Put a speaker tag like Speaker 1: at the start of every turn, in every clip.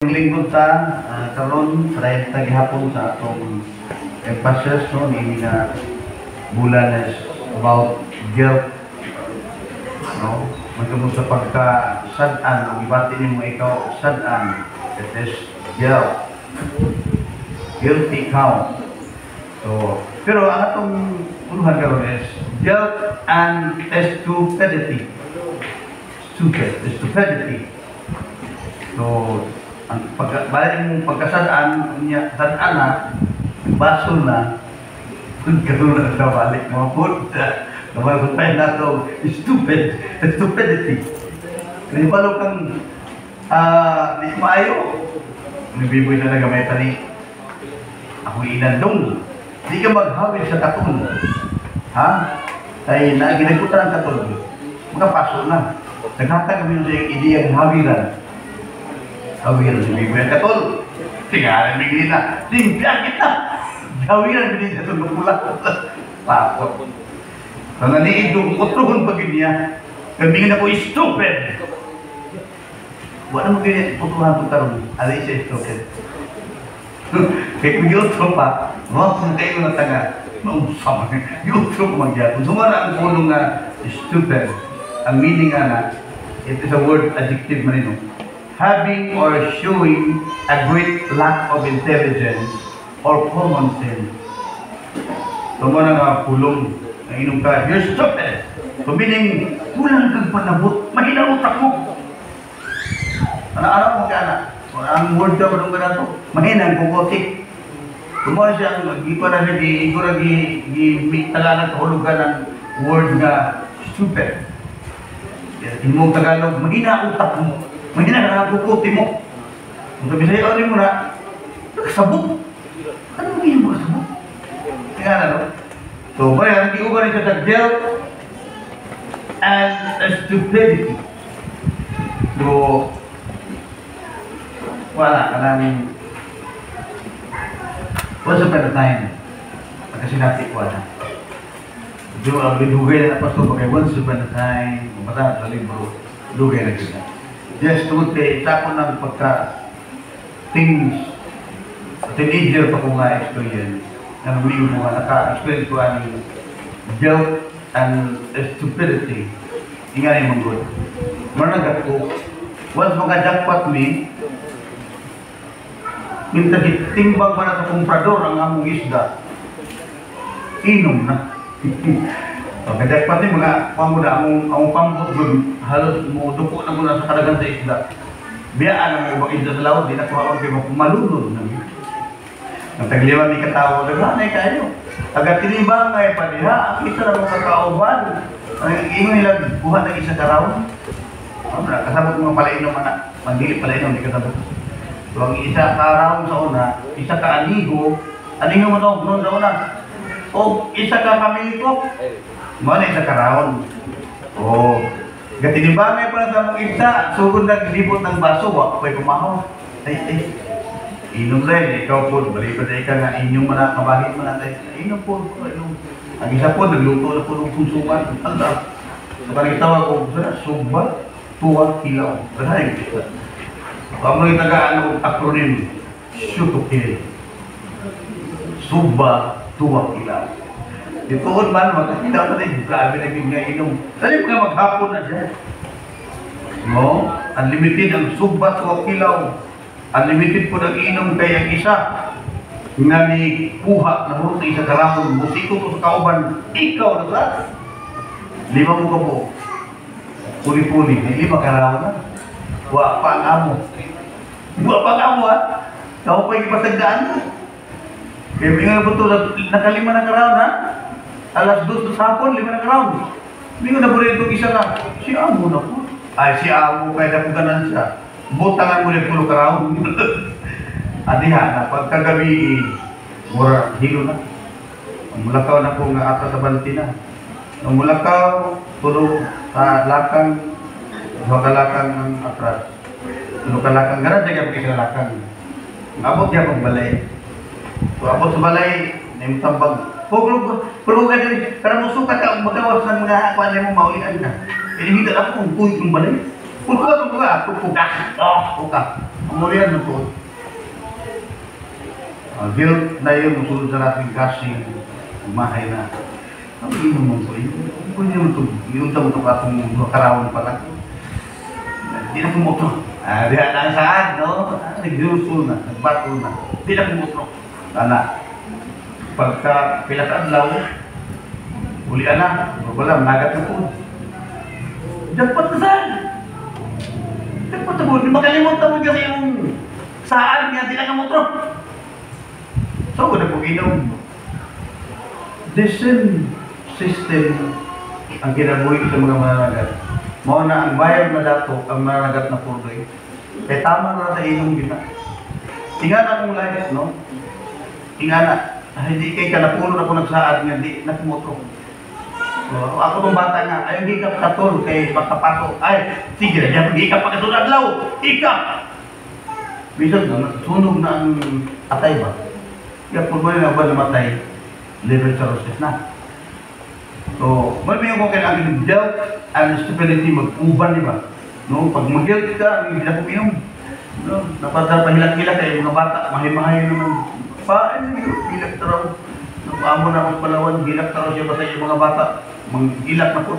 Speaker 1: maglingkod sa karon sa gihapon sa atong emphasis no ni na bulan is about guilt no magtungkol sa pagkasadan ang ibati nimo ikaw sadan it is guilty count so pero ang atong unuhan karon is guilt and stupidity stupidity so ang balik mong pagkasadaan niya sadaan na basol na kung karoon na sa balik mga punta naman tayo na ito stupidity kasi balo kang di maayo nabiboy na nagamay tani ako inandong di ka maghawid sa katong ha ay ginagputan ang katong magkapaso na naghatag kami sa ideyang hawiran nabiboy ang katong tingalan bigli na limpya kita hawiran bigli sa tulong pula pakot ang naniid yung utrohon pag niya kami na po stupid wala mo ganyan utrohan itong tarong alay siya stupid kaya kung yutro pa kung kayo na tanga mausama yutro ko magyatong sumara ang punong na stupid ang meaning na it is a word adjective man ito having or showing a great lack of intelligence or common sense so mo na nga pulong na inom ka, you're stupid. So meaning, kulang kang panabot, mahina utak mo. Ano mo ka ang word ka ba na ito? Mahina ang kukotik. Kumuha siya, hindi pa na siya, Tagalog kahulugan ng word na stupid. Yung Tagalog, mahina utak mo. Mahina ka kukotik mo. Kung sabi sa'yo, ano mo na, nakasabot. Ano mo yung makasabot? Kaya na, no? So, kaya hindi ko ba rin sa guilt and stupidity. So, wala ka namin. Once upon a time, pagkasinati ko na. So, ang binugay na napasto pa kay once upon a time, mabata sa libro, lugay na kita. Just to say, isa ko ng pagka-things, teenager pa ko nga experience. Ang umiyo mo nga naka-experience ko ang guilt and stupidity. Inga na yung manggod. Managat ko, once mga-jackpot me, minta timbang pa na sa komprador ang among isda. Inom na. Pagka-jackpot ni mga pamuda, among pambot doon, halos mo dupo na muna sa kadagan sa isda. Biyaan ang mga isda sa laot, di na kuha kayo malunod na. Ang tagliwan ni katawa, naghanay kayo. Agad tinibang ngayon pa niya, ang isa na mga kauban. Ang ingon nila, buhat ng isa karawon. Kasabot mga palainom, mandili palainom, di kasabot. So ang isa karawon sa una, isa ka anigo mo ito, noon sa una. O isa ka kamiko, mo na isa karawon. O, tinibang ngayon pa sa mga isa, sugod na libot ng baso, ako'y pumahaw. Ay. Inom rin, ikaw po, balipat na ikaw nga inyong kabahit mo natin. Inom po, inom. Ang isa po, nagluto na po ng punsuman. Tanda. So, parang itawag ko, suba, tuwa, hilaw. Kaya yung isa. Ang mga itagaan ng acronym, SUTUKIL. Suba, tuwa, hilaw. Itoon man, magkakita na rin, grabe na yung nga inom. Dali mga maghapon na dyan. No? Unlimited ang suba, tuwa, hilaw. Unlimited po nag-inom kaya isa nga ni kuha na murot na isa karamon musiko ko sa kauban ikaw na sa 5 mo ka po puli-puli, may 5 karamon na wa pa ang amo ha ikaw pa yung pasagdaan na kaya may nga po ito nakalima na karamon ha alas 2 sa hapon 5 na karamon hindi ko na po rin itong isa na si amo na po ay si amo kaya na po ganan siya butangan mo rin pulo karaw. Adiha na pagkagabi, mura hilo na. Ang mulakaw na po nga ata sa banti na. Ang mulakaw, tulog sa lakang, dua kalakang ng atras. Tulog kalakang, ganun siya kapag isa lakang. Abot niya pag balay. So abot sa balay, name tambag. Pulugan din, karang musukat ka, magawas ng mga kuwan mo maulian ka. Hindi hindi ako kung kuy kung balay. Puka. Kemudian betul. Guilt na yun, musulod sa natin kasi umahay na. Ang inom mo ito. Kung yun ito, iunta mo ito katong karawan pala. Hindi na kumotro. Diyan na saan, no? Nag-gusto na, nagbato na. Hindi na kumotro. Tana. Pagka pilakadlaw, ulian na. Wala, nagat na po. Dapat na saan? Dapat na po. Di makalimutan mo kasi yung saan nga, di na kumotro. So, wala po inom. The same system ang kinabuhi sa mga mananagat. Mao na ang bayad na dato, ang mananagat na purdoy. Kaya tama na sa inom kita. Tingana mong life, no? Tingana. Hindi kay kanapuno na po nagsaad nga, di nakumoto. So, ako tong bata nga, ayaw di ka katol kay pagkapato. Ay, sige na, di ka pagkasunod law. Ika! Bisan na, sunog na ang atay ba? Kaya po ba yung ba namatay, level cirrhosis na. So, marami ko kailangan yung guilt and stupidity mag-uban, di ba? No, pag mag-guilt ka, hindi na puminom. No, napahilak-hilak kayo, mga bata, mahay-mahay naman. Hilak taraw. Amo na akong palawan, hilak taraw siya basta yung mga bata. Mag-hilak na po.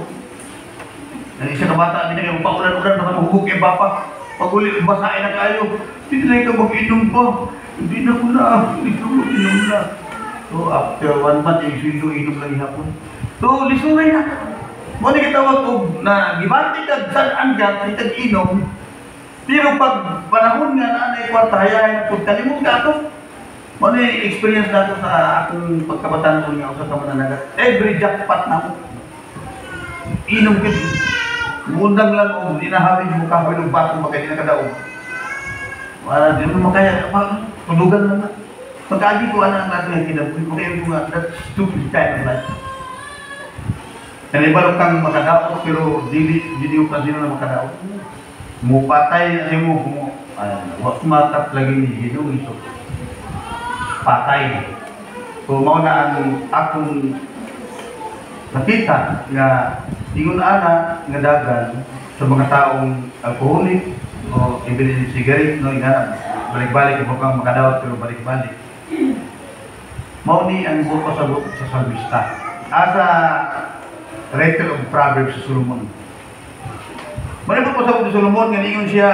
Speaker 1: Ang isa na bata, hindi na kayo paulan-ulan, baka maghugog yung bapa. Pag ulit, basahin na kayo. Hindi na ikaw mag-inom pa. Hindi na ko na, hindi ko mag-inom na. So, after 1 month, yung sweldo, inom lang ihapon. So, lisunay na. Muna kitawag ko na gibanti ka saan ka, itag inom. Pero pag panahon nga na anay kwartahayahin, kung kalimut ka ito, muna yung experience na ito sa akong pagkabataan ko nga sa kamananagat. Every jackpot na ako. Inom ka din. Mundang lang o dinahamin mo kahoy ng batong makay na kadaog. Wala din mo makaya, tulugan lang na. Pagkagi ko ang natin ang kinabuhi ko, kaya ko nga, that's stupid kind of life. Nalibalok kang makadaot, pero dili ko pa sino na makadaot. Mupatay na mo, wak matap lagi ni Ginoo ito. Patay. So, mao na ang akong nakita nga ingon ana nga dagan sa mga taong alcoholic o ibili ng cigarette, no, nga balik-balik ko kang makadawat pero balik-balik. Mao ni ang buko sa salmista. Asa writer of Proverbs sa Solomon. Manibot po sa Solomon nga ningon siya.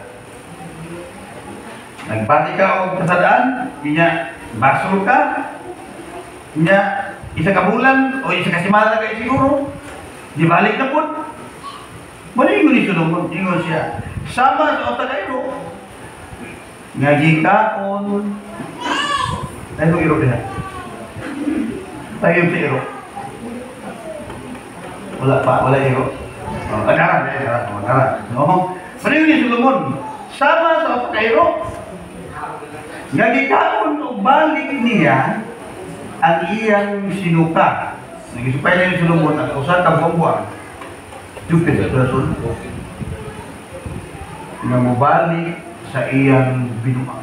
Speaker 1: Nagbati ka o kasadaan, inya basol ka, inya isa ka bulan o isa ka simana kayo siguro, di balik na po. Maningon ni Solomon, ningon siya. Sama sa otak kayo. Ngaji kaon. Tayo ng iro din. Tayo sa iro. Wala iro. Agara. No? Maningon ni Solomon, sama sa otak kayo. Ngaji kaon o balik niya ang iyang sinuka. Nagisupay na ni Solomon at usan ka buwan. Jupit sa rason. Na mabalik sa iyang binuang.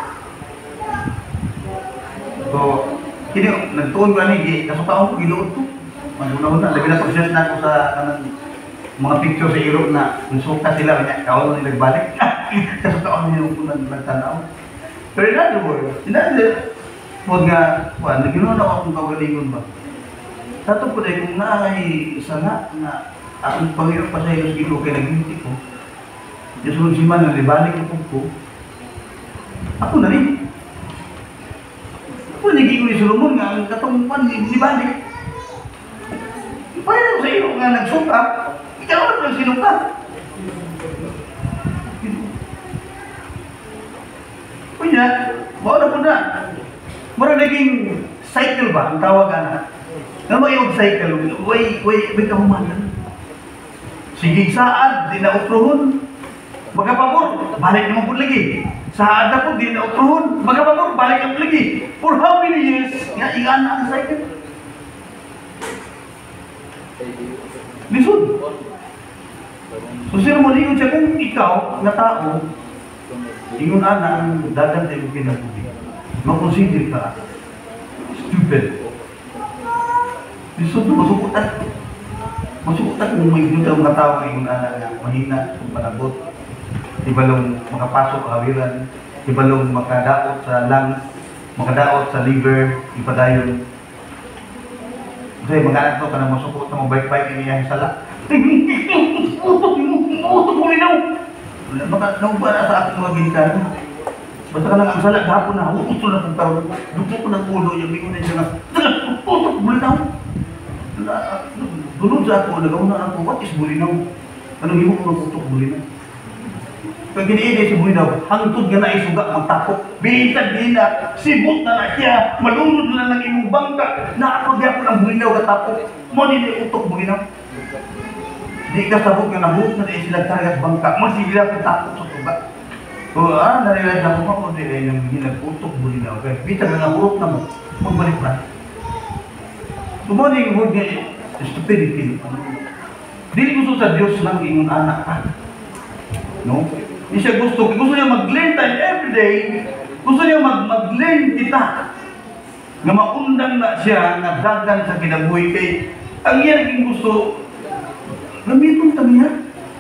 Speaker 1: So, hindi, nagtuon ko ni, kasutaon ko, ginuot ko. Maguna-una, labi na pag-share na ako sa mga picture sa Europe na nasuka sila, kaon na nagbalik. Kasutaon niyo kung nagtanaw. Pero in other words, huwag nga, naginoon ako akong kagalingon ba? Tato ko dahil kung naay isa na akong Panginoon pa sa iyo sa ilo kaya naghinti ko. Yung si man, nalibalik ko. Ako na rin. Ako nagiging ni Solomon nga, ang katungpan, nilibalik. Paano sa iyo nga nagsuka, ikaw na lang sinuka. Kunya, na po na. Mara naging cycle ba, ang tawagan na. Nga mo yung cycle, way kahumanan. Sige saan, di na uprohon. Magkapamor, balik naman po lagi. Saan na po, di na uprohon. Magkapamor, balik naman lagi. For how many years, nga ingaan na ang cycle? Lisod. So sino mo liyon siya kung ikaw, na tao, ingon ana ang dagan tayo pinabuhi. Makonsider ka. Stupid. Lisod na masukutan. utak mo may gusto mga tao ngayon na mahina, panabot. Di balong makapasok sa kawiran, di balong makadaot sa lungs, makadaot sa liver, ipadayon. Kasi mga anak ka na masukot na mabait-bait niya yung sala. Utok mo linaw! Baka naubara na sa aking mga gintan. Basta ka lang ang sala, gapon na, uto na kong taon. Dupo ko ng ulo, yung bingon na siya nga, utok mo linaw! Dulod sa ako, nagawa na ako, what is bulinaw? Anong hibo ko ng utok bulinaw? Kaya giniinay si bulinaw, hangtod nga na isuga, magtapok. Bintag din na, sibot na siya, malunod na lang imong bangka. Naapagya ko ng bulinaw katapok. Mo din yung utok bulinaw. Di ka sabot nga nahut na din sila target bangka. Masigla ko tapok sa suga. So, narilag na ko ako din ay nang ginag-utok bulinaw. Kaya bintag na nahurot na mo, magbalik na. So, mo din yung word nga, stupidity. Dili gusto sa Diyos lang imong anak ka. No? Hindi siya gusto niya mag-learn tayo everyday. Gusto niya mag-learn kita. Nga maundang na siya, nagdagan sa kinabuhi kay ang iya naging gusto, gamiton tamiya.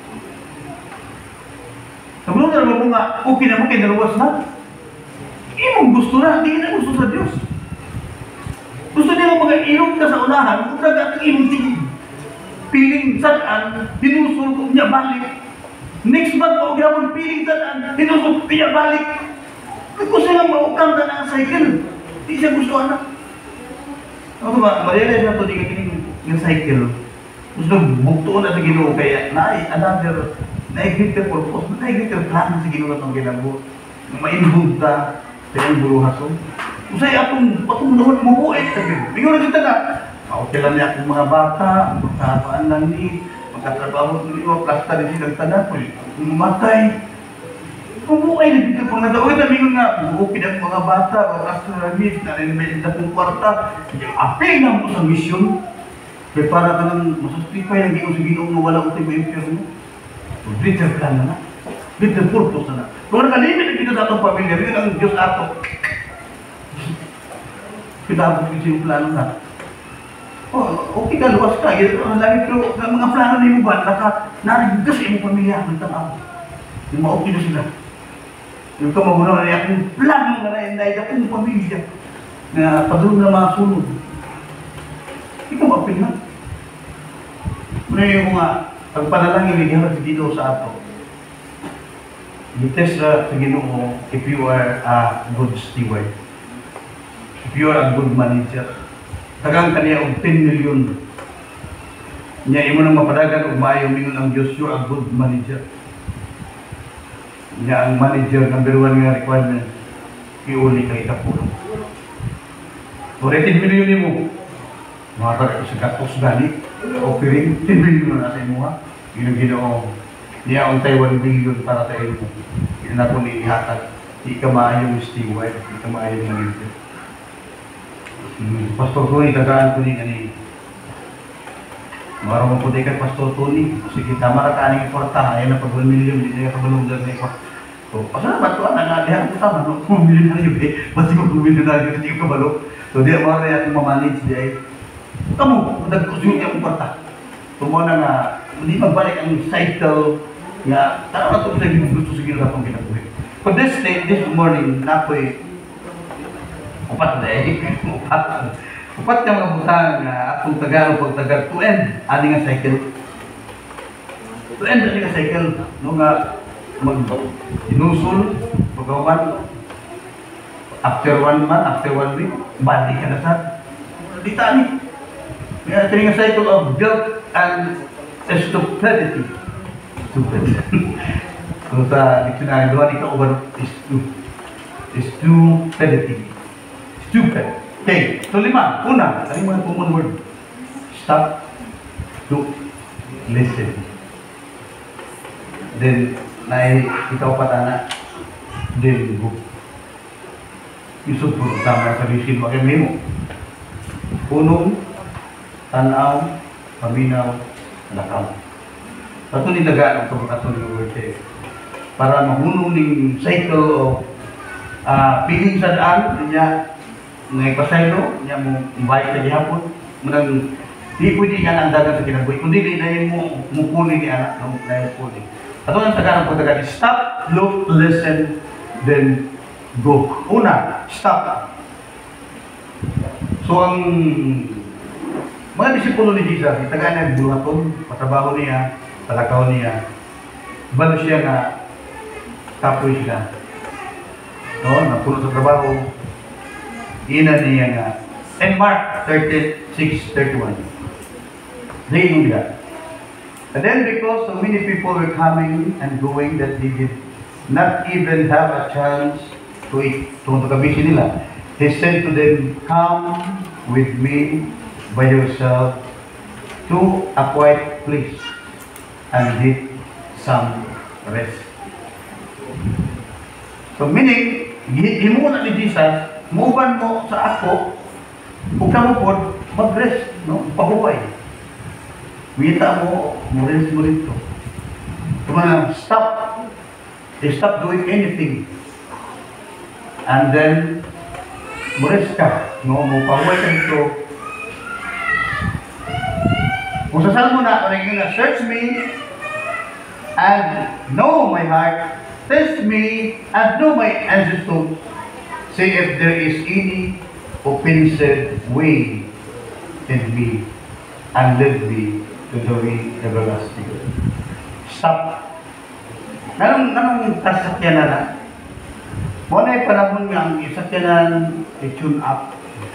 Speaker 1: Sabi na mo nga, okay na mo kay naluwas na. Imong gusto na, hindi na gusto sa Diyos. Gusto niya mga ilog ka sa unahan, kung nagat imong tingin. Piling saan, dinusul ko niya balik. Next month, o gawin piling saan, dinusul niya balik. Gusto niya maukang na ng cycle. Hindi siya gusto anak. Ano ba, ma-realize na ito, di ka kining yung cycle. Gusto buktuon na sa Ginoo, kaya another, na-greater purpose, na-greater plan sa Ginoo na itong ginabo. Mainubog ka, sa iyong buluhason. Usay atong naman mabuhay sabi. Bigyan na kita na. Okay lang niya akong mga bata, magkapaan lang ni, magkatrabaho niyo, plasta din silang tanan, mamatay. Mabuhay na dito pang nagawin na mingon nga, okay na mga bata, plasta na rin, narin na kong kwarta. Apil na mo sa misyon. Kaya para ka nang masustify ang ginong sa ginong na wala utay mo impyerno. So, greater plan na na. Greater purpose na na. Kung nakalimit na kita sa atong pamilya, bigyan ang Diyos ato. Pinabot ko yung plano na. Okay ka, luwas ka. Lagi pero ang mga plano na yung ba, narigdas sa iyong pamilya, ang tanaw. Yung ma-okay na sila. Yung kamagunaw na niya, kung plano na na akong pamilya, na padulong na mga sunod. Ikaw mapil na. Muna yung mga pagpanalangin, hindi sa Ginoo sa ato. I-test sa Ginoo if you are a good steward. If you are a good manager, tagang kaniya og 10 million. Niya imo nang mapadagan og maayo mingon ang Dios, you are a good manager. Niya ang manager number 1 nga requirement, iuli kay kapulong. So 10 million nimo. Mga sa gatos gani, offering 10 million na sa imo ha. Yun Ginoo. Niya ang 1 billion para sa imo. Yun na po ni ihatag. Di ka maayong steward, di ka maayong manager. Pastor Tony, tagaan ko ni kanina. Marang mo po kay Pastor Tony. Sige, tama na kaning kwarta. Ayaw na pag 1 million, hindi na kabalong dyan na ipa. So, pasalamat ko, nangalihan ko tama, no? 1 million na yun eh. Basta ko 2 million na yun, hindi ko kabalong. So, di ako na akong mamanage di ay. Kamu, nagkusunod akong kwarta. Tumo na nga, hindi magbalik ang cycle nga, tara na ito sa gusto sige na itong kinabuhi. For this day, this morning, na ako'y upat na upat ka mga butang atong Tagalog pag-Tagalog to end ani nga cycle. To end ani nga cycle no nga mag-inusul pagkawan after 1 month, after 1 week balik ka na sa ditani. Nga ito nga cycle of guilt and stupidity. So sa dictionary doon ikaw ba is stupidity. Stupid. Okay. So 5. Una, ano yung mga common word? Stop. Look. Listen. Then, ikaw patana. Then, book. Isod po tama sa bisin mo. Kaya mo. Punong, tanaw, paminaw, lakaw. Ito nilagaan ang ito ng word eh. Para mahunong ng cycle of piling sa daan, niya ngay pasaylo niya mo invite sa gihapon munang Di pwede yan ang dagat sa kinabuhi. Kundi di na yung mukuli ni anak na mukuli. Ato ang Tagalog po Tagalog, stop, look, listen, then go. Una, stop. So ang mga disipulo ni Jesus, itagaan niya buhaton, patrabaho niya, palakaw niya, balo siya nga kapoy siya. No, napuno sa trabaho, ina niya nga. And Mark 36:31. Reading that. And then because so many people were coming and going that they did not even have a chance to eat. Tungkol kabisi nila. He said to them, come with me by yourself to a quiet place and get some rest. So meaning, himo na ni Jesus, muban mo sa ako, kung ka mo po, mag-rest, no? Pahuway. Wita mo, mo-rest mo rito. Kung stop, they stop doing anything. And then, mo-rest ka, no? Mo-pahuway ka dito. Kung sasal mo na, search me and know my heart. Test me and know my ancestors. See if there is any offensive way in me and lead me to the way everlasting. Stop. Nanong kasakyanan na? Muna yung panahon nga ang isakyanan i-tune up.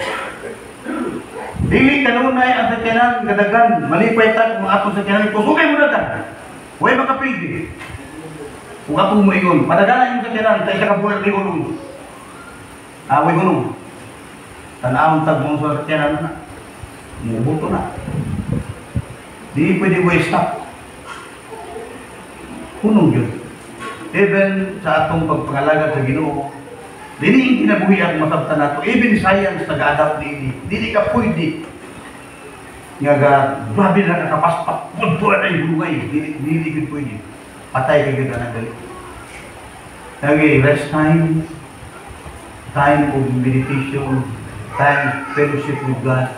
Speaker 1: Dili kanunay ang sakyanan gadagan. Malipay ta kung ato sakyanan ito. Sukay mo na ta. Huwag makapili. Kung ako mo ingon, padagalan yung sakyanan, tayo sa kabulan ni Ulong. Away Ulong. Tanawang tagmong sa sakyanan na. Mubuto na. Di pwede stop. Hunong yun. Even sa atong pagpangalagad sa Ginoo, dili yung kinabuhi ang masabtan nato. Even science nag-adapt ni dili ka pwede. Nga grabe na kakapaspak. Pudpura na yung bulungay. Dili pwede. Patay ka ganda na dali. Lagi, rest time, time of meditation, time fellowship with God.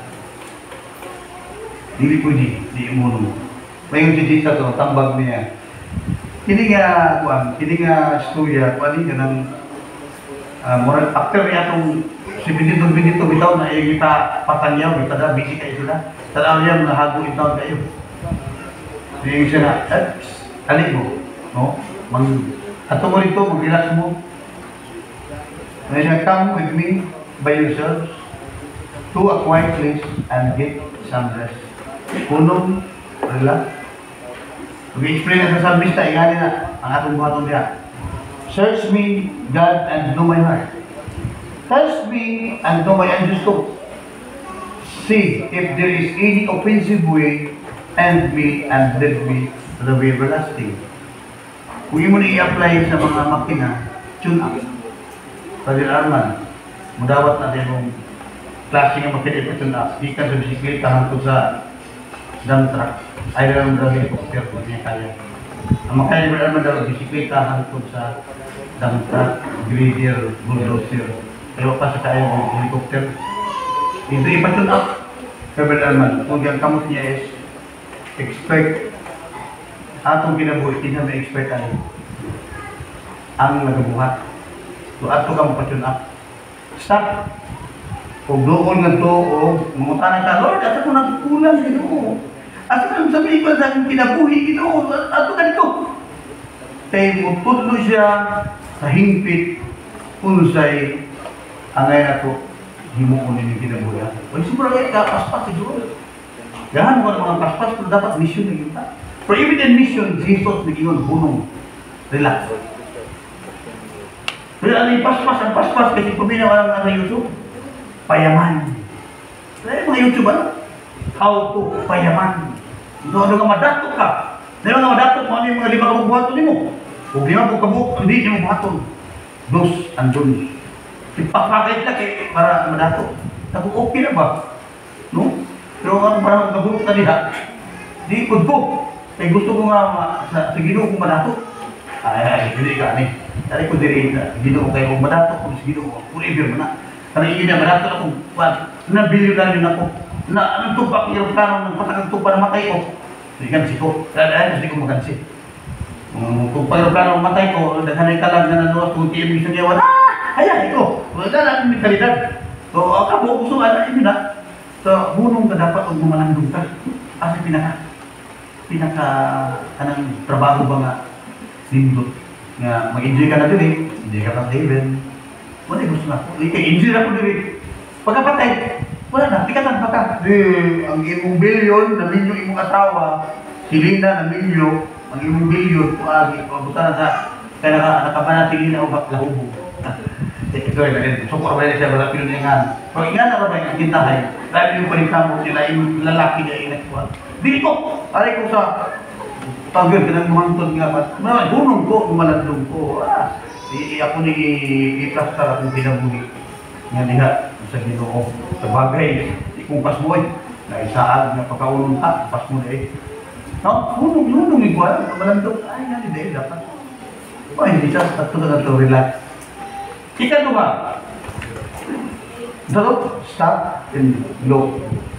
Speaker 1: Dili pwede, di imuno. Mayroon si Jesus to, tambag niya. Hindi nga istorya, kuwan ka ng moral factor niya itong si Benito bitaw na kita patanyaw, kita na, busy kayo sila. Tanaw niya, nahago itaw kayo. Hindi siya na, alik mo. No? Ato mo rito, mag-relax mo. May siya, come with me by yourselves to a quiet place and get some rest. Punong, relax. Mag-explain na sa salmista, ingani na ang atong buhaton diya. Search me, God, and know my heart. Test me and know my ancestors. See if there is any offensive way, and me and lead me to the way everlasting. Kung mo na i-apply sa mga makina, tune up. Brother Arman, mudawat natin yung klase ng makina i-tune up. Di ka sa bisikleta hangtod sa dump truck. Ay lang daw helicopter kung niya kaya. Ang makaya Brother Arman daw bisikleta hangtod sa dump truck, grader, bulldozer. Kaya pa sa kaya yung helicopter. Ito ipa-tune up. Kaya Brother Arman, kung yung kamot niya is expect atong kinabuhi, hindi na expect ang nagabuhat. So, ato ka mapatune up. Stop. Kung doon nga to, o mangutanan ka, Lord, ato ko nagkukulang, Ginoo. Ato ka sabihin ko sa kinabuhi, Ginoo, ato ka dito. Kaya mutudlo siya sa hingpit, unsay, ang ngayon ato, himukunin yung kinabuhi. O, siguro kayo, paspas, siguro. Gahan mo ka mga paspas, pero dapat mission na kita. For even in mission, Jesus nag-iwan bunong. Relax. Pero ano yung paspas? Ang paspas kasi puminaw ka lang sa YouTube. Payaman. Kaya mga YouTube ano? How to payaman. Ano nga madato ka? Ano nga madato mo? Ano yung mga lima kabugbuhaton mo? Kung lima kabugbuhaton, hindi mo buhaton. Dos and dons. Ipapakit lang para madato. Sabi, okay na ba? No? Pero parang nabulok na diha. Di kudbo. Kaya gusto ko nga sa Ginoo kong madato. Ay, hindi ka ni. Dari ko diri na Ginoo kayo kong madato kung sa Ginoo. Forever mo na. Karena iyon na madato na kung nabiliw na rin ako. Na anong tupak yung plano ng patakang tupa na matay ko. Hindi gansi ko. Dahil hindi ko magansi. Tupak yung plano ng matay ko, daghanay ka lang na nanuwas kung tiyem isang yawan. Hayaan ito. Wala na ang mentalidad. So, ako gusto nga na na. So, hunong ka dapat kung gumalandong ka. Asa pinaka anang trabaho ba nga nindot nga mag-enjoy ka na din eh. Hindi ka pa sa heaven. Wala gusto na. I-enjoy na ko din eh. Pagkapatay, wala na. Tikatan pa ka. Ang imong bilyon, naminyo imong asawa. Si Lina, naminyo. Ang imong bilyon, pabuta na sa kaya nakapanatigin na ubak lahubo. Ito ay sukor ba siya wala pinuningan. Pag ingan na ba yung kintahay, dahil yung panikamo sila yung lalaki na inakwa. Dili ko! Aray ko sa tagir ka ng muhantod nga ba? Hunong ko, malandong ko. Ako ni iplastar akong pinabuhi. Nga diha, sa Ginoo. Sa bagay, kung pasmoy, na isaag na pagkaulong ka, pasmo na eh. No? Hunong igual, malandong. Ay, nga hindi, dapat. Hindi siya, tato relax. Ika ba? Dalo, stop, and look.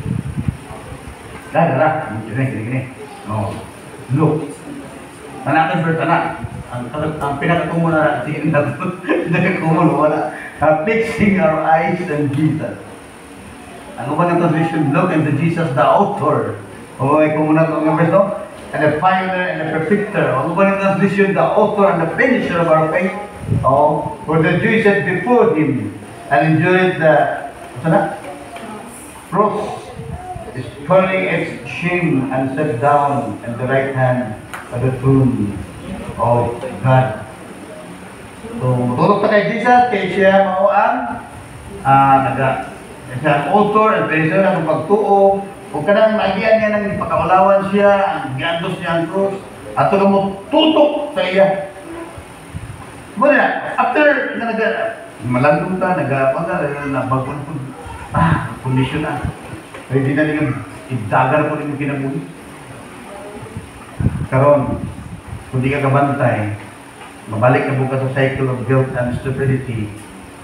Speaker 1: Dara, gini. No. Look. Anak first anak. Ang pinakakumo na tingin na pinakakumo wala. Fixing our eyes on Jesus. Ano ba ng translation? Look into Jesus, the author. Okay, kung muna ang verse, no? And the pioneer and the perfecter. Ano ba ng translation? The author and the finisher of our faith. Oh, for the Jews said before him and endured the cross, spurning its shame and sat down at the right hand of the throne of God. So, tulog pa kay Jesus, kay siya mao ang siya author and finisher ng pagtuo. Kung kanang maagian niya ng ipakaulawan siya, ang giandos niya ang cross, at ito mo tutok sa iya. Muna, after na malandong ka, nabagwan ko, kondisyon na. Pwede na nila, idagar ko rin yung kinabuhi. Karon, kung di ka kabantay, mabalik na buka sa cycle of guilt and stupidity.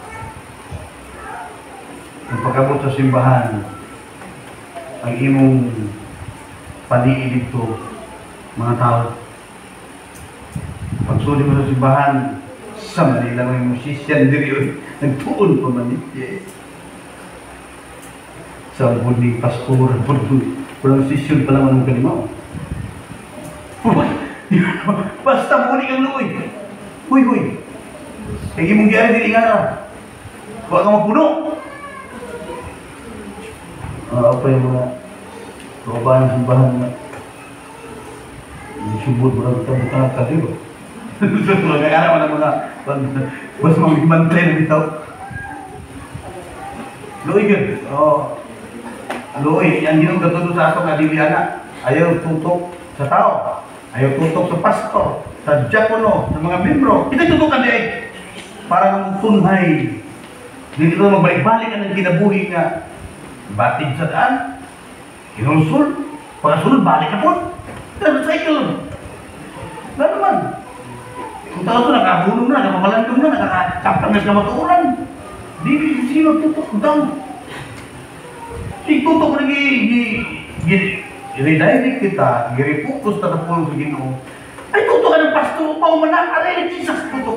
Speaker 1: Kung pagkabot sa simbahan, ang imong paniin dito, mga tao. Pagsuli mo sa simbahan, sa Manila may musician diri yun. Nagtuon pa man eh. Sa buling pastor, walang sisyon pa naman ng kalimaw. Basta muli kang luoy. Huy. Kaya imong diyan diri nga. Huwag kang mapuno. Apa yung mga kaubahan ng simbahan na subod mo lang ito kadiro. Gusto ko lang araw ng mga mas mamimantay na bitaw. Luoy yun. Luoy, ang ginong gatulo sa ato nga Bibliana, ayaw tutok sa tao, ayaw tutok sa pastor, sa diakono, sa mga membro. Ito tutukan di ay para ng tunhay. Dito na magbalik-balik ang kinabuhi nga batid sa daan, kinulsul, pagkasunod, balik na po. That's a cycle. Ano naman? Kung tao ito, nakahulong na, nakamalandong na, nakakaptangas na matuuran. Di sino tutok daw. Si tutok na i-redirect kita, i-refocus na napulong sa Ginoo. Ay, tutok ka ng pastor, paumanang, alay, Jesus, tutok.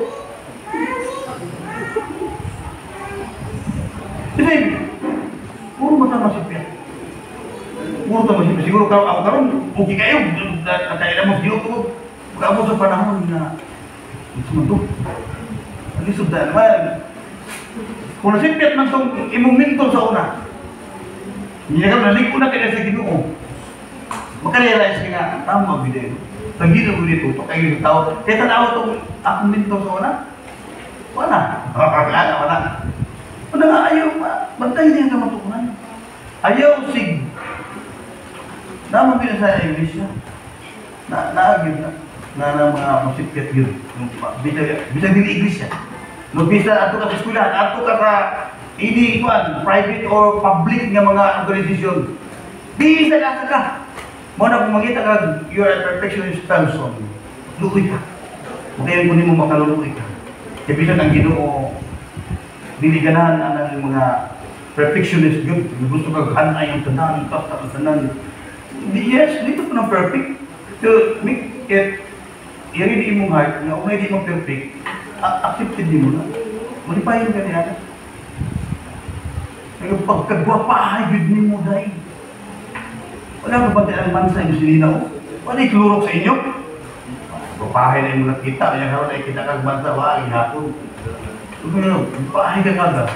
Speaker 1: Diba, puro mata masipya. Siguro ako karon, okay kayo, nakailan mo siguro ito. Pagkamo sa panahon na ito. Alisod na naman. Kung nasipyat man itong imong minto sa una, hindi ka nalig ko na kaya sa Ginoo. Makarealize ka nga, tama bide. Pag Ginoo ko dito, ito kayo yung tao. Kaya tanaw itong akong minto sa una, wala. Wala. Wala nga ayaw, bantay niya ka matukunan. Ayaw sig. Naman din sa iglesia. Naagin na mga masipyat yun. Bisa din iglesia. No, bisa ato ka sa eskwela, ato ka sa ini ikuan, private or public nga mga organisasyon. Bisa ka. Mo na kung makita ka, you are a perfectionist person. Lukoy ka. Kaya kung hindi mo makalulukoy ka. Kaya bisa ang Ginoo, dili ganahan ang mga Perfectionist good. Gusto kang hanay ang tanan, tata ang tanan. Yes, dito po ng perfect. To make it, i-ready mong heart, na kung hindi mo perfect, accepted din mo na. Malipayin ka niya. Kaya pagkagwapahay, yun din mo dahil. Wala ka ba tayo man sa inyo silinaw? Wala iklurok sa inyo? Gwapahay na yung nakita, kaya karoon na ikita kang bansa, wala, hapon. Gwapahay ka kaga.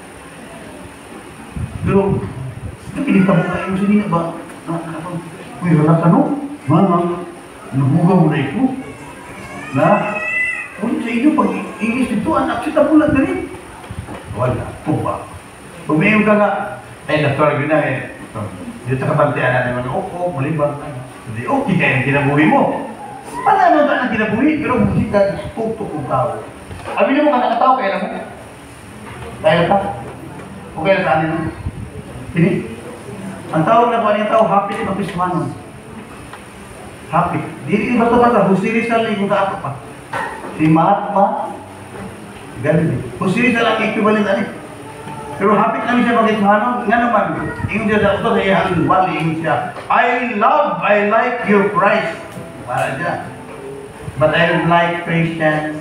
Speaker 1: Pero, nakilita mo kayo silinaw ba? Uy, wala ka no? Mama, nabuga mo na ito. Na, kung sa inyo, pag English dito, anak sita mo lang rin. Wala, po ba? Pumayong ka nga, ay, doktor, yun na eh. Dito ka bantiyan na naman, mali ba? Hindi, okay kaya yung kinabuhi mo. Pala naman ka ng kinabuhi, pero hindi ka tutok ng tao. Sabi mo ka nakatao, kaya naman. Kaya ka? O kaya saan nyo? Hindi. Ang tawag na kanya tao, happy na Krismanon. Happy. Di ba ito ba? Husiri sa lang yung kaato pa. Si Mahatma, ganun. Husiri sa lang equivalent ani. Pero happy kami siya mag-Krismanon. Nga naman, yung siya sa ito sa iyang wali, yung siya, I like your Christ. Para dyan. But I don't like Christians.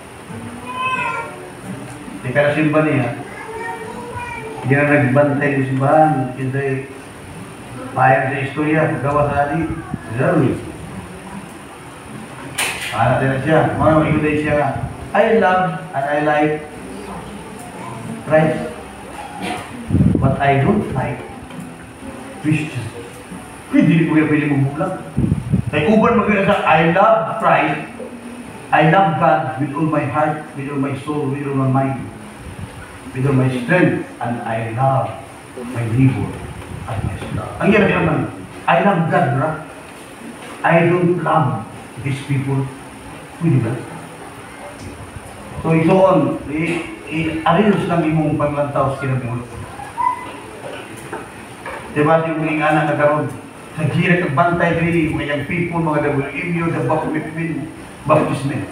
Speaker 1: Di ka na simba niya. Hindi na nagbantay yung simbahan. Kasi payag sa istorya, gawa sa adik. Zarwi. Anak na siya. Mga ikutin siya nga. I love and I like Christ. But I don't like Christians. Hindi ko yung pwede mong kaya uban magkita sa I love Christ. I love God with all my heart, with all my soul, with all my mind, with all my strength, and I love my neighbor as myself. Ang hirap naman, I love God, bro. I don't love these people. Pwede ba? So, ito on, i-arrange lang imong paglantaw sa kinabuhi. Diba yung mga anak na karoon? Naghirap ang bantay rin, mga young people, mga WMU, the baptismen.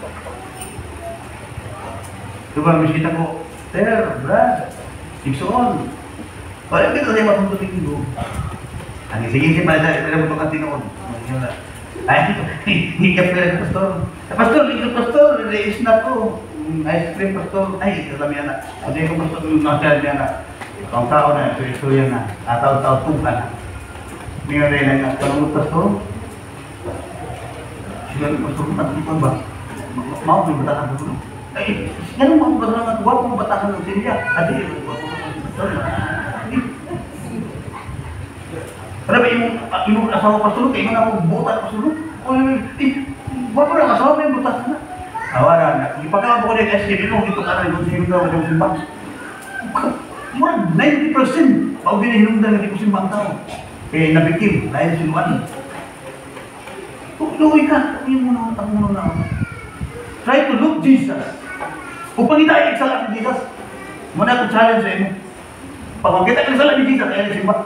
Speaker 1: Diba, miskita ko, there, brad, sigsoon. Wala kita tayo matutunin ko. Ang sige-sige pala dahil, pala mo ito kasi noon. Ay, hindi ka pala pastor. Pastor, hindi ka pastor, is na ko. Ice cream, pastor. Ay, alam yan na. Hindi ko pastor, nasal yan na. Ang tao na, ito yan na. Tao-tao tukan na. Ngayon rin na kalunod pastor. Sila ng pastor, natin ba? Mau may batakan pastor. Ay, ganun mga batakan, huwag mong batakan ng silya. Adi, pastor. Pero ba yung asawa pastor, kaya nga ako buta na pastor. Huwag mo lang asawa, may buta na. Awara na. Ipagkakabo ko na yung SK, ito ka na yung simbang ng simbang. More 90% pag binihinungdan na di ko simbang tao. Eh, nabikim, dahil sinuan. Tuloy ka, tuloy mo na. Try to look Jesus. Kung pangita sa lahat ni Jesus, muna akong challenge sa inyo. Pag makita ka sa lahat ni Jesus, kaya simbang.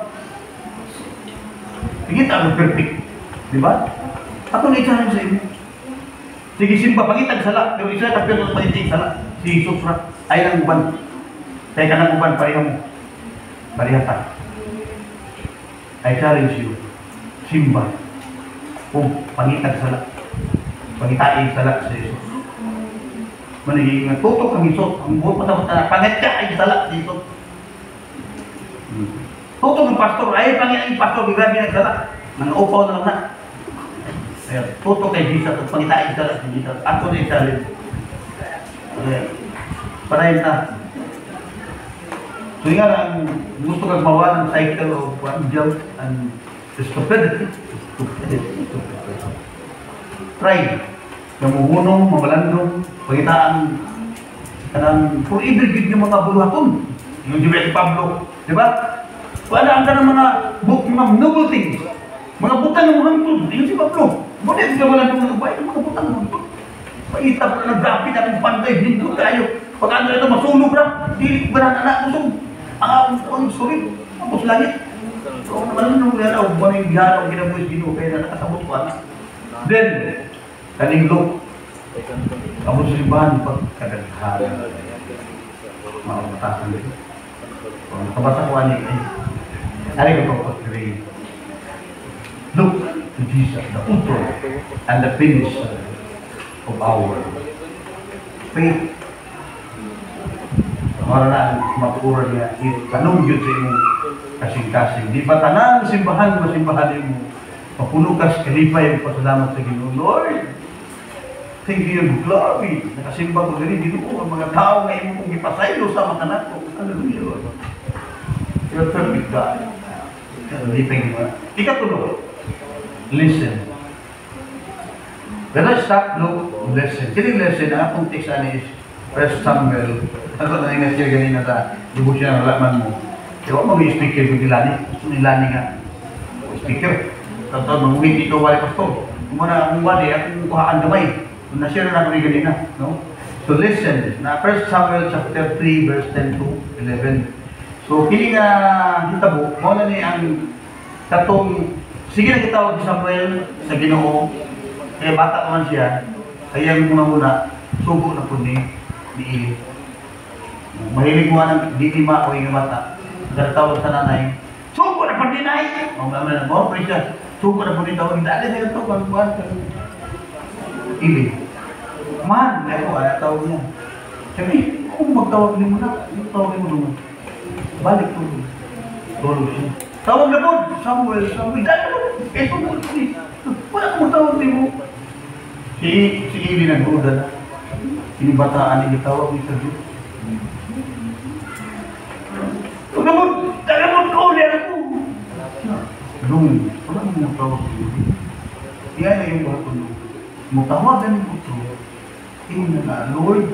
Speaker 1: Sige, tayo perfect. Diba? Ako na-challenge sa inyo. Sige, simba, pangitag sala. Pero isa, kapil ng pangitag sala. Si Jesus ra. Ay lang uban. Kaya ka ng uban, pareha mo. Pareha ka. I challenge you. Simba. Kung pangitag sala. Pangitaig sala sa Jesus. Maniging nga, tutok ang Jesus. Ang buot matapos na, pangitag sala sa Jesus. Tutok ng pastor. Ay, pangitag pastor. Grabe na sala. Nang-upaw na lang na. Tutok kay Jesus at pangitain ka lang si Jesus. Ako na i-challenge. Parayin na. So nga lang, gusto kang mawalan ng cycle of guilt and stupidity. Pride. Namuhunong, mamalandong, pangitaan. Kanang forever give yung mga buluhaton. Yung Jibet Pablo. Diba? Paadaan ka ng mga noble things. Mga butang ng mga hantod. Yung si Pablo. Bulit ka wala ng mga bayan, mga butang ng hantod. Paitap ka ng grabe natin pantay. Hindi tayo. Pag ano ito, masulog na. Hindi ba na anak kusog. Ang sulit. Tapos langit. So, naman nung nila, buwan yung bihara o ginabuhis gino. Kaya na nakasabot ko anak. Then, kaning look. Tapos sa simbahan, pag kagagahara. Mga matasan dito. Nakabasa ko ani eh. Ari ko po pag-pray. Look to Jesus, the author and the finisher of our faith. Mara na mapura niya, tanong yun sa imong kasing-kasing. Di ba tanang simbahan mo? Mapuno ka sa kalipay ang pasalamat sa Ginoo. Lord, thank you, glory. Nakasimba ko gani, Ginoo, ang mga tao na imong kong ipasaylo sa mga anak ko. Hallelujah, Lord. You're perfect God. Kalipay mo. Ikatulog, listen. When I stop, look, listen. Kini listen, ang akong text is First Samuel. Ano na nga siya ganina sa lubos siya ng halaman mo. Kaya ako mag-speaker kung nilani nga. Speaker. Tapos mag-uwing ito wali pastor. Kung muna ang wali, akong kuhaan gamay. Kung na-share na ako ganina. No? So listen, na 1 Samuel chapter 3 verse 10 to 11. So kini nga hitabo, mo na ni ang katong sige na kitawag si Samuel sa Ginoo. Kaya bata pa man siya. Kaya muna subo na po ni Eli. Mahilig mo ng di lima o yung bata. Nagtatawag sa nanay, subo na po ni Nay! O, pray siya. Subo na po ni tawag. Dali na ito, pagbuhan ka. Eli. Man, ako, tawag niya. Sabi, kung magtawag mo na, magtawag mo naman. Balik to. Tulog siya. Tawag na po, Samuel. Dali mo. Subo na po. Wala kong tawag mo. Si Eli nag-uda na. Sinibataan niya tawag ni sa Diyos. Tagamot ko ulit ako. Dong, wala mong tawag ko. Iyan na yung mga tulog. Mutawagan ko ito. Tingnan na, Lord.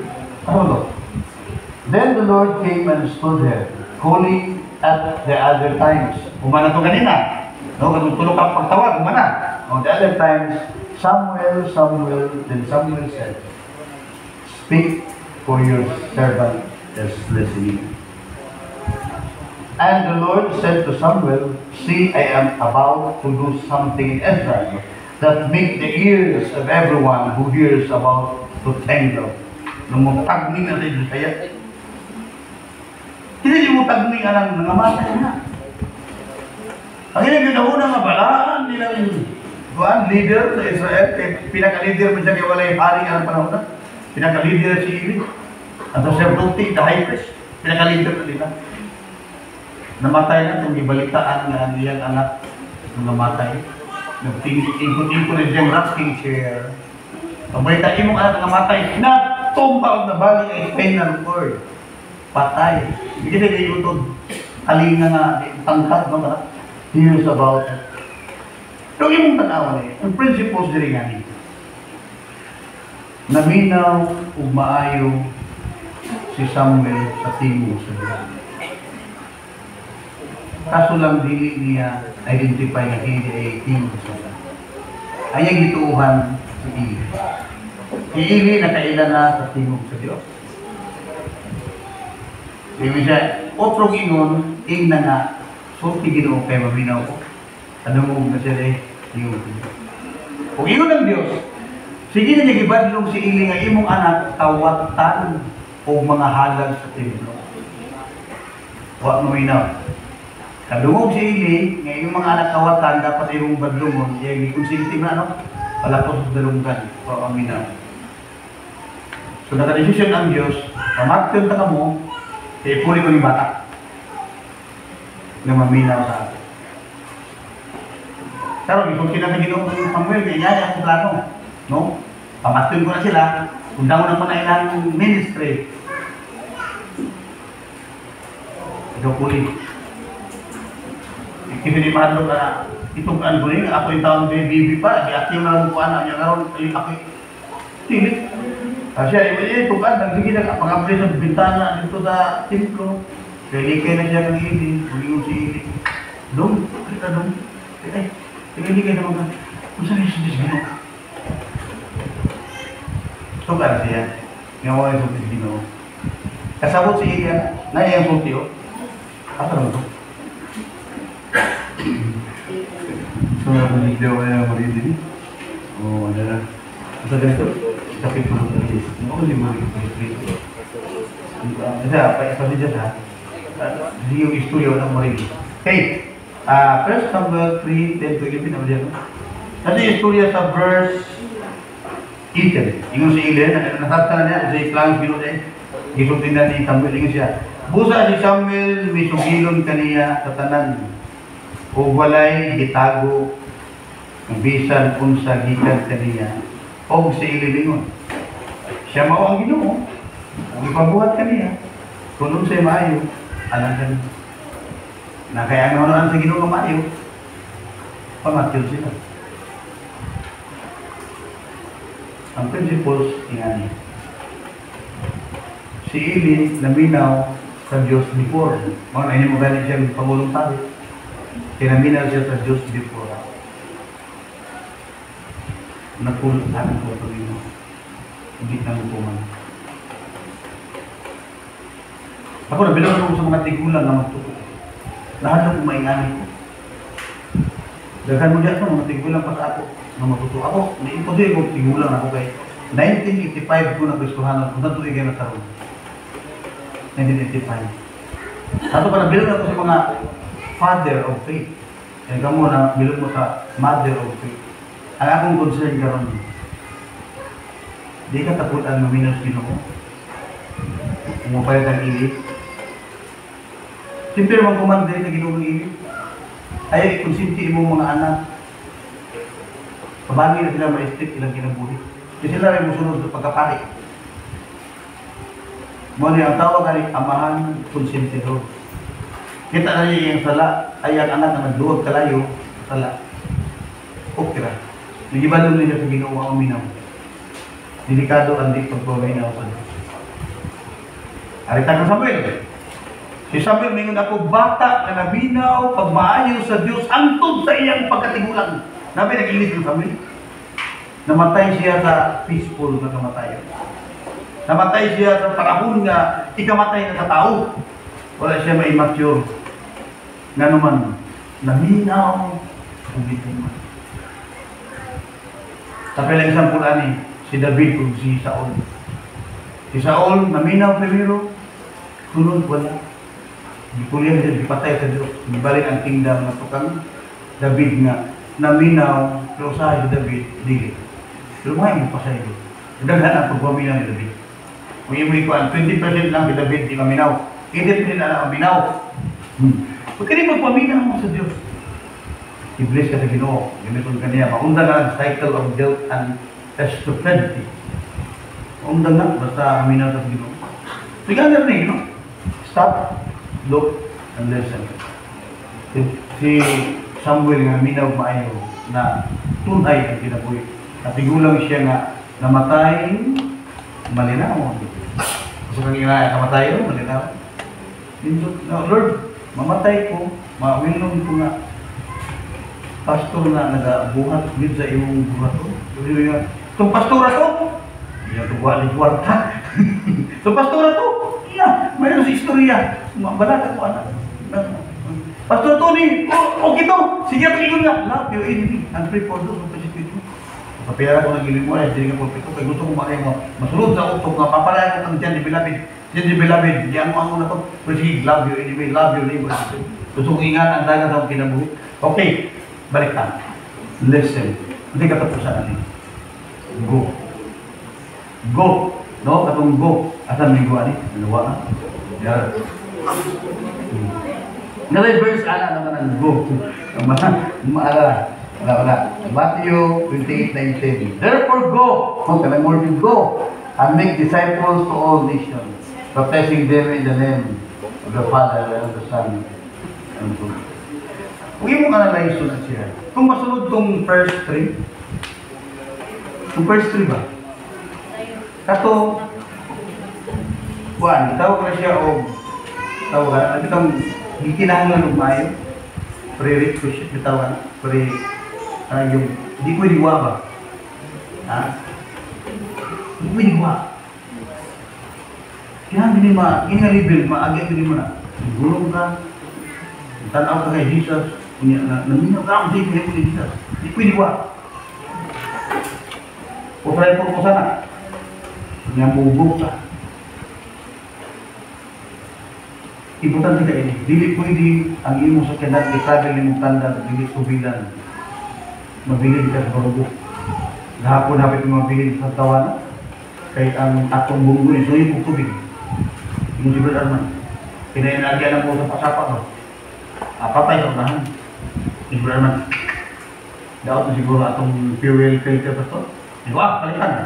Speaker 1: Then the Lord came and stood there, calling at the other times. Umana to kanina. No, tulog ang pagtawag, umana. The other times, Samuel, Samuel, then Samuel said, speak, for your servant is listening. And the Lord said to Samuel, see, I am about to do something in Israel that make the ears of everyone who hears about to tingle. Lumutagning na rin kaya. Hindi lumutagning alang nangamatay na. Ang ginagawa nga balaan nila yung leader sa Israel, pinaka-leader mo siya kaya wala yung hari ang panahon na. Pinaka-leader si Eli. At the sacerdote, the high priest, pinaka-leader na nila. Namatay na itong ibalitaan nga niyang anak nung namatay. Nagtingko rin siyang rocking chair. Pabalita imong anak namatay, natumpa o nabali ay final word. Patay. Hindi na yung ito, kalinga nga, tangkat, no ba? Here's about it. So, imong tanawan eh, ang principles diri nga ni. Naminaw ug maayo si Samuel sa tingog sa Diyan. Kaso lang dili niya identify nga hindi ay tingog sa Diyan. Ayang gituuhan si Eli. Si Eli nakailan na sa tingog sa Diyos. Ibig siya, otrong ingon, ing na nga, sulti Ginoo kay maminaw ko. Tanong na siya eh, tingog sa Diyos. Kung ingon ng Diyos, sige na niya gibadlong si Eli nga imong anak tawatan o mga halag sa templo. Wa mo minaw. Kadungog si Eli nga imong mga anak tawatan dapat imong badlongon iya gikonsinti na ano palapos sa dalunggan wa minaw. So naka-desisyon ang Dios, pamatyon ta kamo kay puli ko ni bata. Na maminaw sa atin. Karon kung kinahanglan Ginoo ng Samuel kay niya ang plano. No? Pamatyon ko na sila, undang na ko na ilang ministry. Ito puli. Ikipin ipadlo ka, itong ano rin, ako yung taong baby pa, di yung lang ko anak niya karon ay ako tilit. Kasi ito ka, nagsige na pag-apre sa bintana dito sa templo. Kaya likay na siya ng Eli, ulingon si Eli. Dong, kita dong. Tingin naman ka, kung saan yung sundis Ginoo? So ka siya, ngawa yung sulti Ginoo. Kasabot si Ian, na yung sulti o. Asa naman ito? So, hindi ako na marindi. O, ano na. Asa ganito? Kapit mo ng talis. Ano ko si Marie? Kasi, pa isa din dyan ha. yung istorya ng marino. Okay. 1 Samuel 3:10-11 na dyan. Kasi yung istorya sa verse 18. Yung si Eli, nasakta na niya, si Clarence Bino niya, gisultin na ni Samuel, yung siya. Busa si Samuel, may sugilon kaniya sa tanan. O walay, gitago, ang bisan unsa gikan kaniya. O si Eli lingon. Siya mao ang Ginoo. Ang ipabuhat kaniya. Kung siya maayo, alam ka niya. Na kaya nga sa Ginoo ng maayo, pamatil sila. Ang principles, ingani. Si Eli, naminaw sa Diyos before. Mga na mo galing siya ng Pangulong Tabi. Kinaminaw siya sa Diyos before. Nagpulot namin ko ito rin. Hindi na hukuman. Ako nabilang ako sa mga tigulang na magtuto. Lahat na kumaingani ko. Daghan mo dyan mga tigulang pa sa ako na matuto. Ako, naimposible ko tigulang ako kay 1985 ko na Kristohanan kung natuloy kayo na karoon. 1985. Ato pa nabilang ako sa mga father of faith. Kaya ka mo na bilang mo sa mother of faith. Ang akong concern karoon, di ka taputan maminaw Ginoo. Umupayat ang Eli. Siyempre naman kumanda rin na Ginoo ng Eli. Ay, konsinti mo mga anak. Pabagi na sila ma-estate ilang kinabuhi. Kasi sila rin musunod sa pagkapari. Muna ang tawag ay amahan konsentidor. Kita na niya yung sala, ay ang anak na nagduwag kalayo, sala. Okay ra. Nagibalo niya sa Ginoo ang uminaw. Delikado ang di pagpaminaw sa Diyos. Arita ka Samuel. Si Samuel mingon ako bata na nabinaw pagmaayo sa Dios antod sa iyang pagkatigulang. Nabi nag-inis ng Samuel. Namatay siya sa peaceful na kamatayan. Namatay siya sa panahon nga ikamatay na sa tao. Wala siya ma-immature. Nga naman, naminaw ang bituman. Sa pilang isang pulani, si David kung si Saul. Si Saul, naminaw primero, sunod wala. Dikulihan din, dipatay sa Diyos. Ibalik ang kingdom na tukang David nga. Naminaw, pero sa si David, dili. Pero mga pa sa iyo. Daghan ang pagpaminaw ni David. Kung yung ko, 20% lang si David, di maminaw. 80% na maminaw. Huwag ka rin magpaminaw mo sa Diyos. I-bless ka sa Ginoo. Gamiton ka niya. Maunda na ang cycle of guilt and stupidity. Maunda na, basta maminaw sa Ginoo. Sige na rin, no? Stop. Look and listen. Si Samuel nga minaw maayo na tunay ang kinabuhi. Natigulang siya nga namatay malinaw. Kasi kang inaya namatay yun, malinaw. No, Lord, mamatay ko, mawilong ko nga pastor na nagabuhat din sa iyong buhat ko. Itong pastora to, iya ito buhat ni kwarta. Itong pastora to, iya, mayroon sa istorya. Balata ko anak. Pastor Tony, okay to. Sige, tingin nga. Love your enemy and pray for those who persecute you. Kapiyara ko ng ilim mo, hindi nga po pito. Kaya gusto ko makaya mo. Masunod sa utok nga. Papalaya ko ng Diyan di Beloved. Diyan di Beloved. Diyan mo ang una to. Pero sige, love your enemy, love your neighbor. Gusto kong ingat ang dagat ang kinabuhi. Okay, balik na. Listen. Hindi ka tapusan natin. Go. Go. No? Katong go. Asan may go ani? Dalawa na. Yan. Nalay verse ana naman ang go. Maala. Wala. Matthew 28:19. Therefore go. Okay, more to go and make disciples to all nations, baptizing them in the name of the Father and of the Son and of the Holy Spirit. Huwag mong analyze na siya. Kung masunod tong verse 3, yung verse 3 ba? Kato, buwan, tawag na siya o tawagan, at itong hikinahanglan ng mayo, pre-requisite, bitawan, yung, hindi ko iniwa ba? Ha? Hindi ko iniwa. Kaya hindi nga-reveal, maagay ko mo na. Gulong ka, tanaw ka kay Jesus, naminaw ka ako sa ito ni Jesus. Hindi ko iniwa. Putray po ko sana. Nga bubog ka. Importante ka ini. Dili pwede ang imo sa kanat i-travel ni mong tanda, dili subilan. Mabilin ka sa barugo. Gahapon hapit mo mabilin sa tawana. Kay ang atong bunggo ni suyo mo tubig. Yung si Brother Arman. Pinainagyan mo sa pasapa ko. Patay ka unahan. Si Brother Arman. Daot na siguro atong fuel filter pa to. Palitan.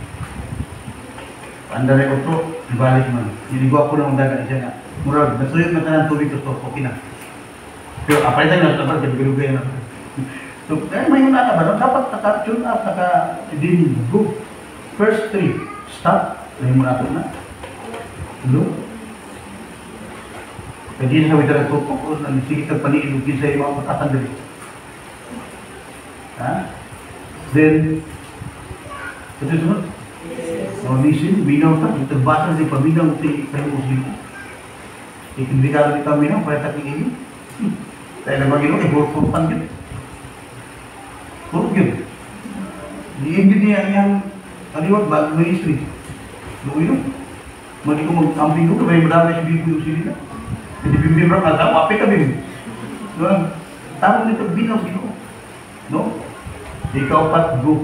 Speaker 1: Anda rin ko to, ibalik man. Niligo ako ng dagat siya nga. Murag, nasuyot na tanan tubig to, okay na. Pero apalitan na dapat bilugay na. So, may una ba? Dapat naka-tune up, naka-din go. First 3, stop. May muna ito na. Hello? Kaya di na sabi talaga ito po, sige kang paniilugin sa mga patatandali. Ha? Then, ito sunod? Nisin, minaw ka, itagbasa sa paminaw tayo Muslim. Ikindi ka rin ito minaw, kaya taking ini. Tayo na mag-ino, i-burfurtan yun. Puro yun. Di-ingin niya yung kaliwag, bago may history. Doon yun. Mali ko mag-amping ko, may madami sa bibuyo sila. Hindi bimibra ka, tama, api ka bim. Tawag nito, binaw sino. No? Ikaw pat, go.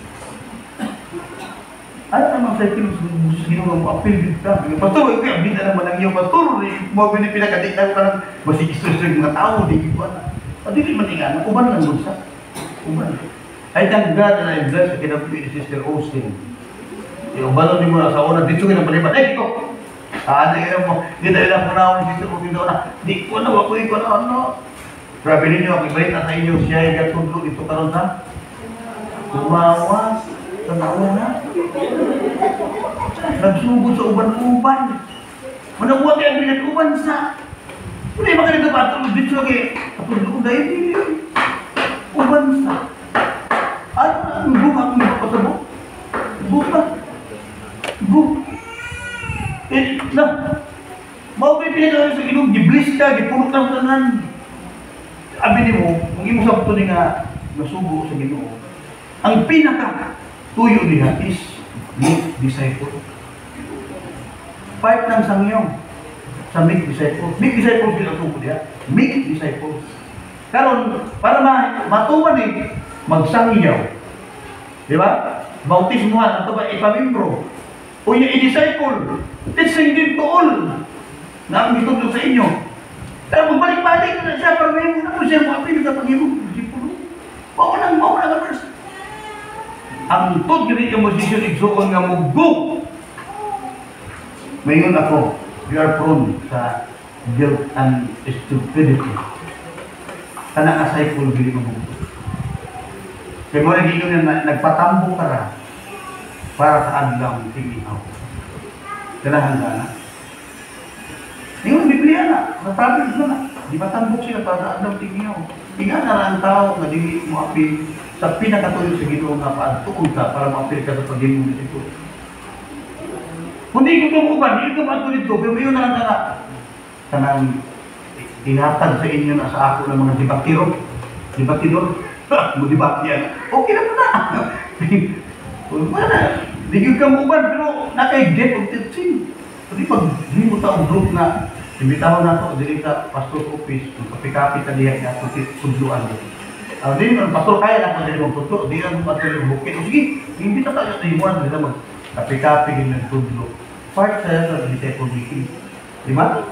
Speaker 1: Ano naman sa ikin, sino nga mo apil dito? Pastor, ito yung bida naman ang iyo, pastor. Mga pinakadik na parang masikistos ng mga tao, di ba? Pati di matingan, uban lang doon sa. Uban. I thank God and I bless the kinabuhi ni Sister Austin. Yung balon ni mo na sa una, dito ka na palipan. Ito! Ano yun mo? Di tayo lang muna ako ni Sister Austin doon na. Di ko na, wakoy ko na, ano? Grabe ninyo, ako ibalik na sa inyo, siya ay gatudlo dito karon sa umawas. Tanawa na. Nagsugod sa uban-uban. Manabuhat kayo ang pinag-uban sa. Hindi ba ka nagkabatulog dito lagi? Katulog dahil hindi. Uban sa. Ano ang buka kung ipapasabok? Buka. Buk. Na. Mau kayo pinag-uban sa inom. Giblis ka. Gipulok ng tanan. Abi mo, kung imo sa puto nga nasubo sa Ginoo, ang pinaka tuyo niya is make disciple. Part ng sangyong sa make disciple. Make disciple sila tubo niya. Make disciple. Karon para matuman magsangyaw. Di ba? Bautismuhan ato ba ipamimbro. O yung i-disciple. Teaching din to all. Na ang itutulog sa inyo. Pero magbalik-balik na siya, pag may muna po siya, mga pinag sa Panginoon, maulang ang verse. Ang tod gini yung posisyon, igsuon nga mugbo. Mayon ako, we are prone sa guilt and stupidity. Kana asay po gini mugbo. Kaya mo rin yun na nagpatambo ka ra para sa adlaw ng tinginaw. Kailangan ka na. Yung Biblia na, natabig na. Di ba tambok siya para anong tingin Tingnan na ang tao na di mo apil sa pinakatuloy sa Ginoo nga paatuon ka para maapil ka sa pag-Ginoo nito. Kung di ko tumuban, hindi ko matuloy ito, pero yun na lang na kanang tinatag sa inyo na sa ako ng mga debatidor, mo debate yan. Okay na po na. Wala, di ko kamuban, pero naka-get of teaching. Kasi pag di mo taong group na imbitahan na ito, dili ka pastor office, kapi-kapi ka diya na tudluan. Di man, pastor kaya na kung dili mong tudlo, di na mong patuloy bukit. O sige, imbita tayo sa imuan, dili na mag-kapi-kapi din ng tudlo. Part sa disciple making. Di ba?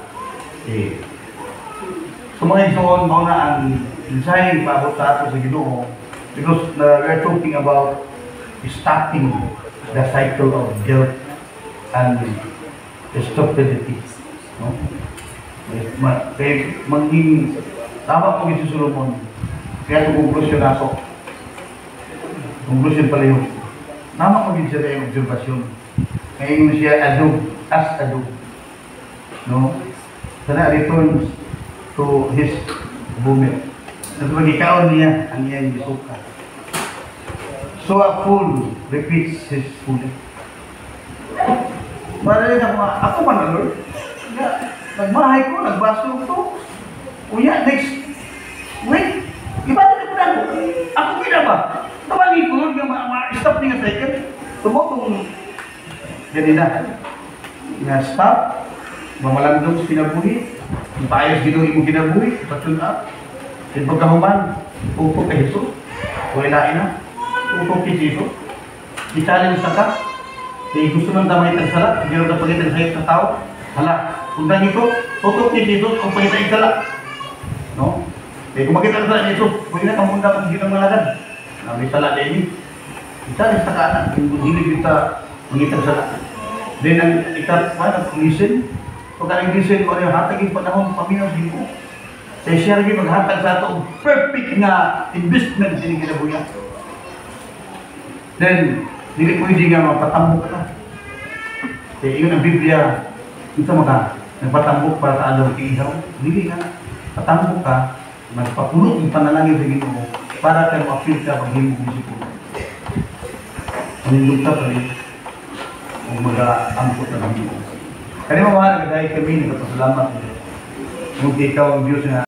Speaker 1: So mga isuon, mga na ang design paabot sa ato sa Ginoo, because we are talking about stopping the cycle of guilt and stupidity. No? Kaya maging tama po si Solomon. Kaya ito conclusion ako. Conclusion pala yun. Tama po siya yung observasyon. Kaya yung siya as adub. No? Sana returns to his vomit. At magikaon niya ang iyang bisuka. So a fool repeats his folly. Marami na ako man na Lord. Nagmahay ko, nagbaso ko. Uya, next week, iba na ko na ako. Ako kina ba? Tawagin ko Lord, ma-stop niya sa ikan. Tumok kung ganina. Nga stop mamalandong sa kinabuhi, paayos ginawin mo kinabuhi, patun up. Then pagkahuman, upo kay Jesus, o ilain na, upo kay Jesus, i-challenge na ka, kaya gusto nang damay ang sala, hindi na pagitan sa sa tao, hala, kung dahil ito, tutok kay Jesus, kung pagitan ang sala. No? Kaya kung makita ang sala ni Jesus, huwag na kang munda kung hindi kang malagad. Na may sala din, i-challenge na ka na, kung hindi kita mangitang sala. Then ang listen, pag ang listen mo, hatag yung panahon, paminaw din mo. Sa siya rin maghatag sa ito, perfect na investment din kinabuya. Then, hindi pwede nga mapatambok ka. Kaya yun ang Biblia, ito nagpatambok para sa alaw kiihaw. Hindi nga, patambok ka, magpapulot yung panalangin sa Ginoo para kayo ma-feel ka pag hindi mo isip mo. Panindog ka pa rin. Kung mag-aangkot na lang mo. Kaya mamahal, dahil kami, nagpapasalamat. Kung ikaw ang Diyos na